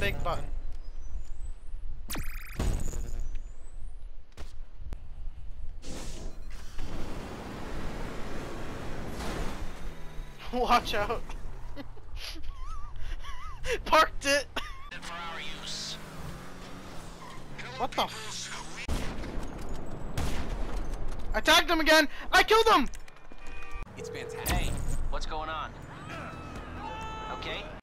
big button. Watch out. Parked it. What the f— I tagged him again! I killed him! It's fantastic. Hey, what's going on? Okay.